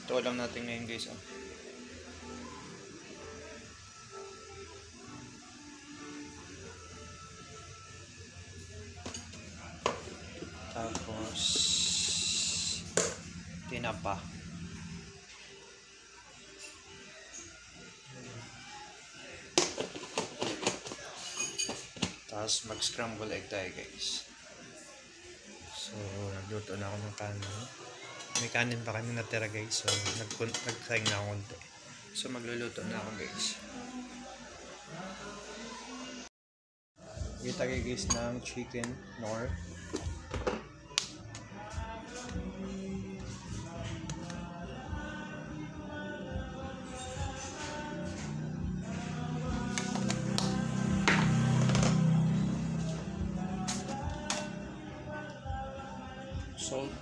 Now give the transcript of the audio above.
Ito lang natin ngayon guys. Oh. Tapos tinapa. Tapos mag-scramble egg tayo guys. So, nagluto na ako ng kanin. May kanin pa kami natira guys. So, nagsaing na ako konti. So, magluluto na ako guys. Kita kayo guys ng chicken nor. Salt.